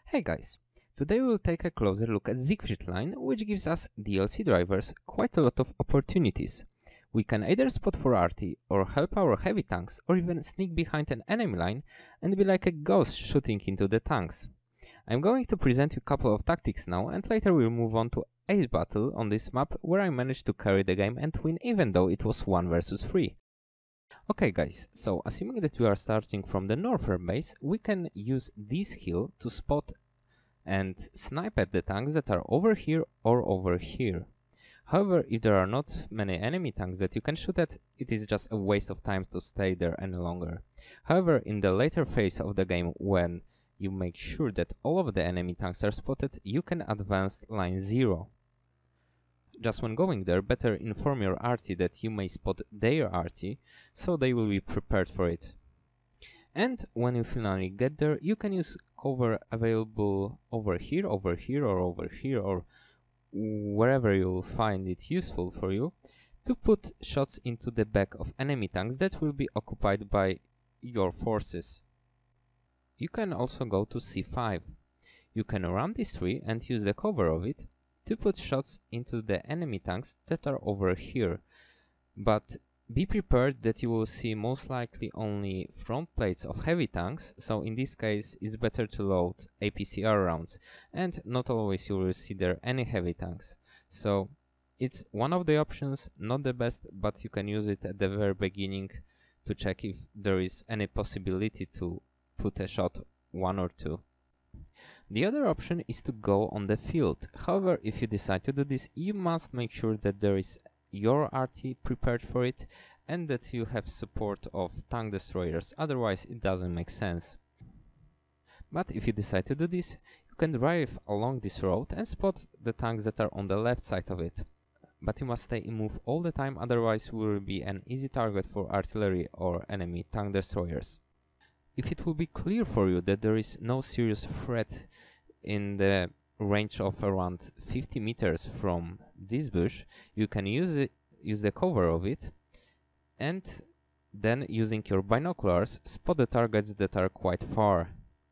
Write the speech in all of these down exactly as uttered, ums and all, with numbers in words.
Hey guys, today we'll take a closer look at Siegfried Line, which gives us D L C drivers quite a lot of opportunities. We can either spot for arty, or help our heavy tanks, or even sneak behind an enemy line and be like a ghost shooting into the tanks. I'm going to present you a couple of tactics now, and later we'll move on to Ace Battle on this map, where I managed to carry the game and win even though it was one versus three. Okay guys, so assuming that we are starting from the northern base, we can use this hill to spot and snipe at the tanks that are over here or over here. However, if there are not many enemy tanks that you can shoot at, it is just a waste of time to stay there any longer. However, in the later phase of the game, when you make sure that all of the enemy tanks are spotted, you can advance line zero. Just when going there, better inform your arty that you may spot their arty, so they will be prepared for it. And when you finally get there, you can use cover available over here, over here, or over here, or wherever you'll find it useful for you, to put shots into the back of enemy tanks that will be occupied by your forces. You can also go to C five. You can ram this tree and use the cover of it to put shots into the enemy tanks that are over here, but be prepared that you will see most likely only front plates of heavy tanks, so in this case it's better to load A P C R rounds, and not always you will see there any heavy tanks. So it's one of the options, not the best, but you can use it at the very beginning to check if there is any possibility to put a shot, one or two. The other option is to go on the field. However, if you decide to do this, you must make sure that there is your arty prepared for it and that you have support of tank destroyers, otherwise it doesn't make sense. But if you decide to do this, you can drive along this road and spot the tanks that are on the left side of it. But you must stay in move all the time, otherwise you will be an easy target for artillery or enemy tank destroyers. If it will be clear for you that there is no serious threat in the range of around fifty meters from this bush, you can use it, use the cover of it, and then using your binoculars spot the targets that are quite far.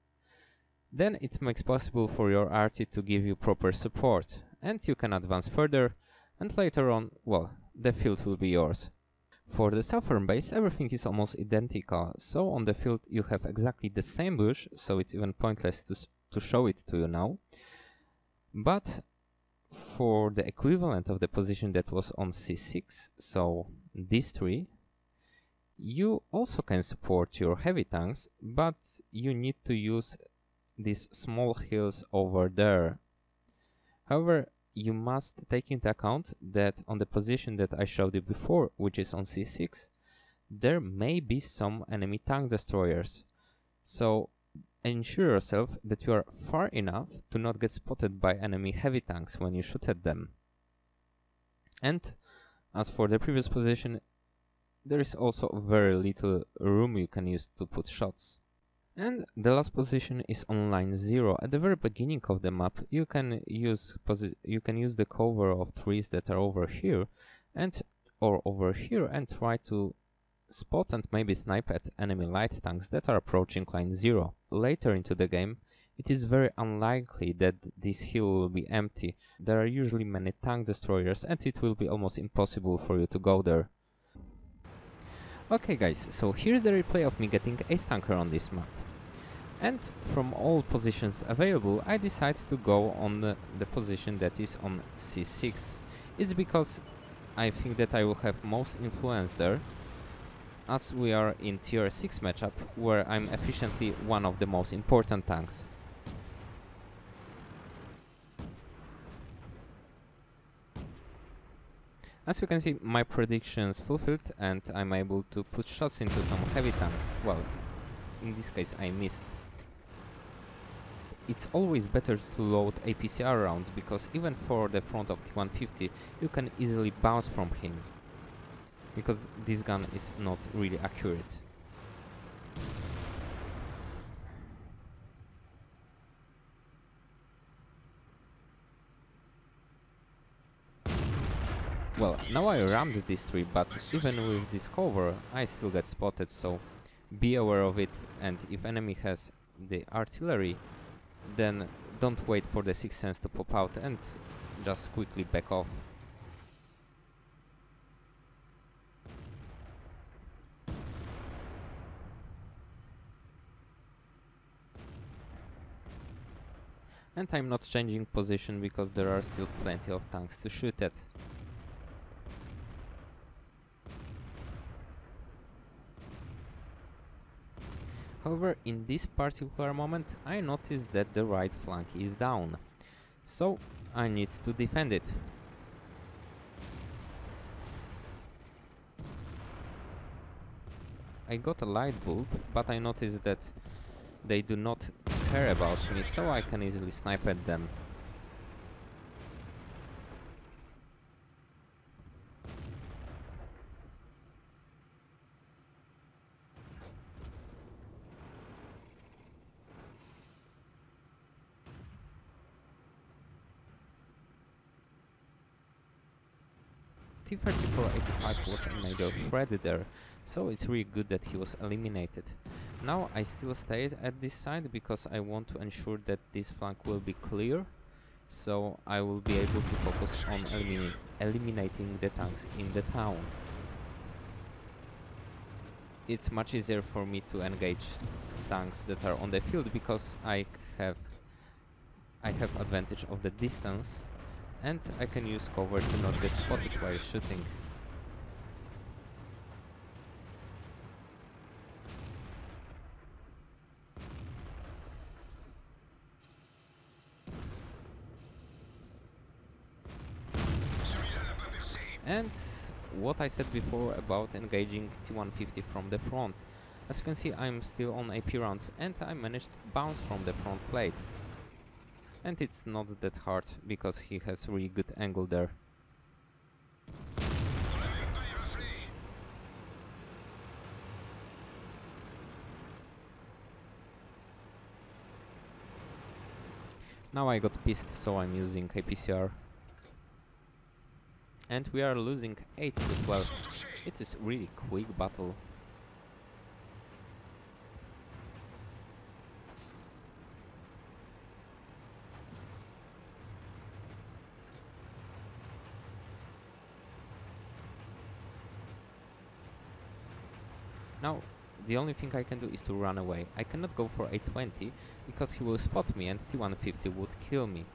Then it makes possible for your arty to give you proper support, and you can advance further, and later on, well, the field will be yours. For the southern base, everything is almost identical, so on the field you have exactly the same bush, so it's even pointless to, to show it to you now. But for the equivalent of the position that was on C six, so this tree, you also can support your heavy tanks, but you need to use these small hills over there. However, you must take into account that on the position that I showed you before, which is on C six, there may be some enemy tank destroyers. So ensure yourself that you are far enough to not get spotted by enemy heavy tanks when you shoot at them. And as for the previous position, there is also very little room you can use to put shots. And the last position is on line zero. At the very beginning of the map, you can use you can use the cover of trees that are over here and or over here and try to spot and maybe snipe at enemy light tanks that are approaching line zero. Later into the game, it is very unlikely that this hill will be empty. There are usually many tank destroyers and it will be almost impossible for you to go there. Okay guys, so here's the replay of me getting Ace Tanker on this map. And from all positions available, I decided to go on the, the position that is on C six. It's because I think that I will have most influence there, as we are in tier six matchup, where I'm efficiently one of the most important tanks. As you can see, my predictions fulfilled and I'm able to put shots into some heavy tanks. Well, in this case I missed. It's always better to load A P C R rounds, because even for the front of T one fifty you can easily bounce from him, because this gun is not really accurate. Well, now I rammed this tree, but even with this cover I still get spotted, so be aware of it, and if enemy has the artillery, then don't wait for the Sixth Sense to pop out and just quickly back off. And I'm not changing position because there are still plenty of tanks to shoot at. However, in this particular moment I noticed that the right flank is down, so I need to defend it. I got a light bulb, but I noticed that they do not care about me, so I can easily snipe at them. T thirty-four eighty-five was a major threat there, so it's really good that he was eliminated. Now I still stay at this side because I want to ensure that this flank will be clear, so I will be able to focus on elimina eliminating the tanks in the town. It's much easier for me to engage tanks that are on the field because I have I have advantage of the distance, and I can use cover to not get spotted while shooting. And what I said before about engaging T one fifty from the front. As you can see, I'm still on A P rounds and I managed to bounce from the front plate. And it's not that hard because he has really good angle there. Now I got pissed, so I'm using A P C R. And we are losing eight to twelve. It is really quick battle. Now, the only thing I can do is to run away. I cannot go for A twenty because he will spot me and T one fifty would kill me.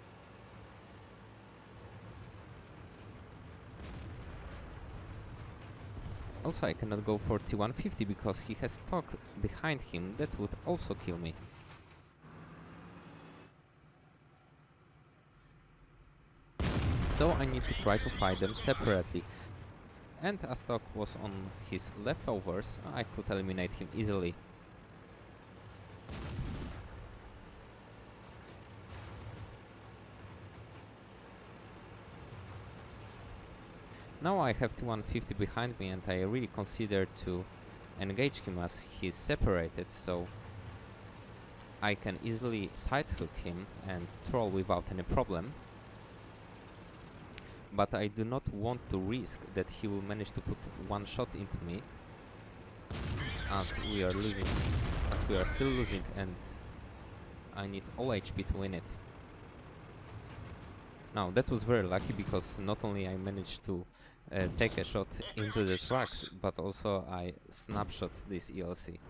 Also, I cannot go for T one fifty because he has stock behind him that would also kill me. So I need to try to fight them separately. And as stock was on his leftovers, I could eliminate him easily. Now I have T one fifty behind me and I really consider to engage him as he's separated, so I can easily side hook him and troll without any problem. But I do not want to risk that he will manage to put one shot into me, as we are losing, as we are still losing, and I need all H P to win it. Now that was very lucky because not only I managed to uh, take a shot into the tracks, but also I snapshot this E L C.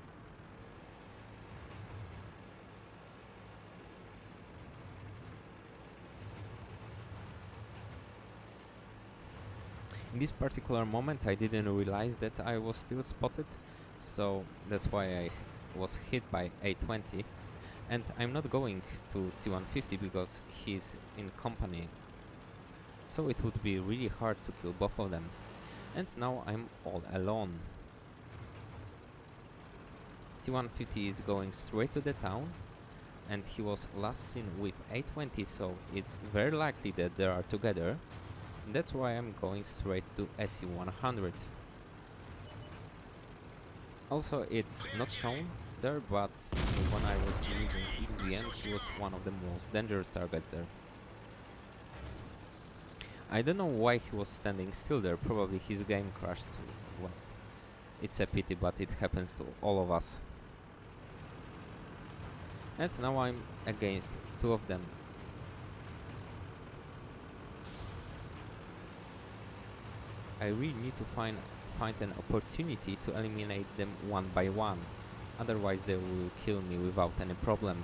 In this particular moment I didn't realize that I was still spotted, so that's why I was hit by A twenty. And I'm not going to T one fifty because he's in company, so it would be really hard to kill both of them. And now I'm all alone. T one fifty is going straight to the town, and he was last seen with A twenty, so it's very likely that they are together. And that's why I'm going straight to S U one hundred. Also, it's not shown there, but when I was using X V N, he was one of the most dangerous targets there. I don't know why he was standing still there, probably his game crashed. Well, it's a pity, but it happens to all of us. And now I'm against two of them. I really need to find find an opportunity to eliminate them one by one. Otherwise they will kill me without any problem.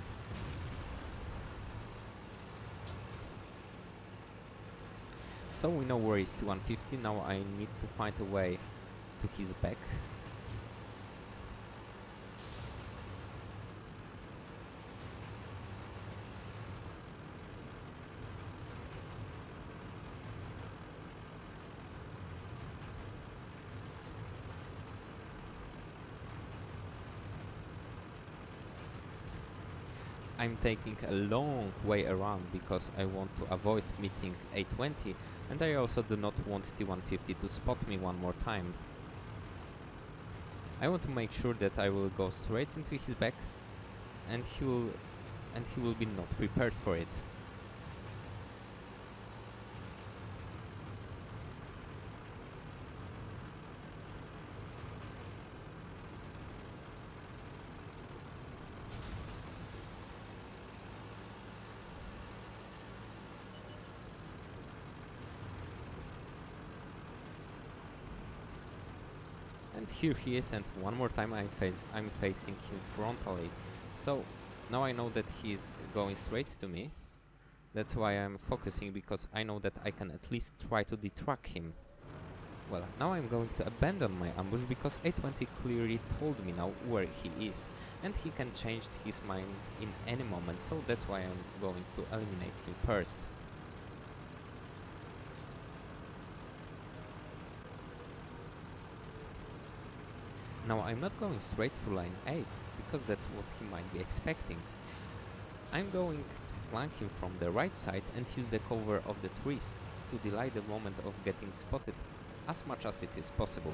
So we know where is T one fifty, now I need to find a way to his back. I'm taking a long way around because I want to avoid meeting A twenty, and I also do not want T one fifty to spot me one more time. I want to make sure that I will go straight into his back and he will and he will be not prepared for it. And here he is, and one more time I'm, face I'm facing him frontally. So now I know that he is going straight to me. That's why I'm focusing, because I know that I can at least try to detract him. Well, now I'm going to abandon my ambush because A twenty clearly told me now where he is, and he can change his mind in any moment, so that's why I'm going to eliminate him first. Now I'm not going straight through line eight, because that's what he might be expecting. I'm going to flank him from the right side and use the cover of the trees to delay the moment of getting spotted as much as it is possible.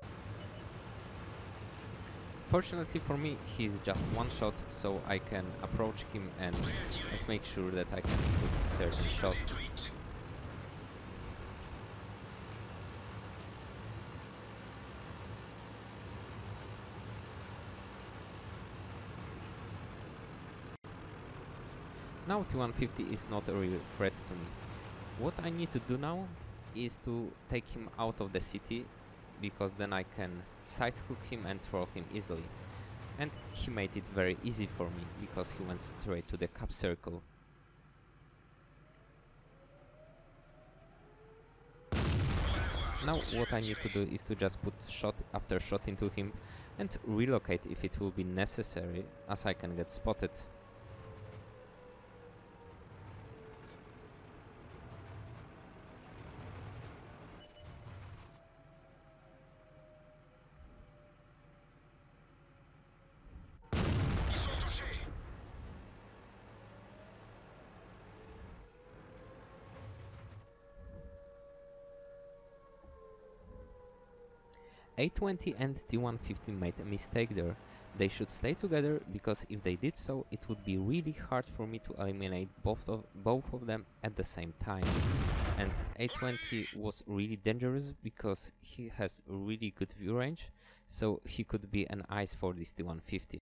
Fortunately for me, he is just one shot, so I can approach him and, and make sure that I can put a certain shot. Now T one fifty is not a real threat to me. What I need to do now is to take him out of the city, because then I can side hook him and throw him easily. And he made it very easy for me, because he went straight to the cap circle. Now what I need to do is to just put shot after shot into him and relocate if it will be necessary, as I can get spotted. A twenty and T one fifty made a mistake there. They should stay together, because if they did so, it would be really hard for me to eliminate both of, both of them at the same time. And A twenty was really dangerous because he has a really good view range, so he could be an ice for this T one fifty.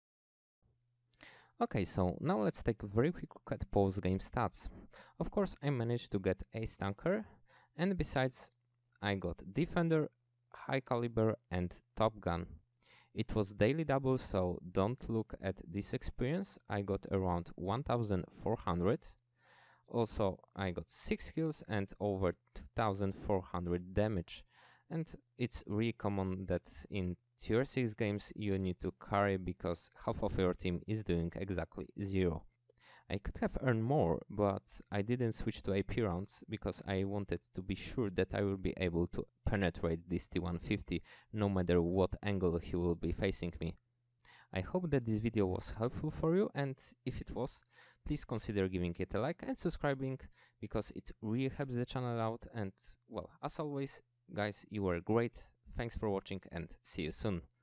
Okay, so now let's take a very quick look at post-game stats. Of course, I managed to get Ace Tanker, and besides, I got Defender, High Caliber and Top Gun. It was daily double, so don't look at this experience. I got around one thousand four hundred. Also, I got six kills and over two thousand four hundred damage. And it's really common that in tier six games you need to carry, because half of your team is doing exactly zero. I could have earned more, but I didn't switch to A P rounds because I wanted to be sure that I will be able to penetrate this T one fifty no matter what angle he will be facing me. I hope that this video was helpful for you, and if it was, please consider giving it a like and subscribing, because it really helps the channel out. And well, as always, guys, you were great. Thanks for watching and see you soon.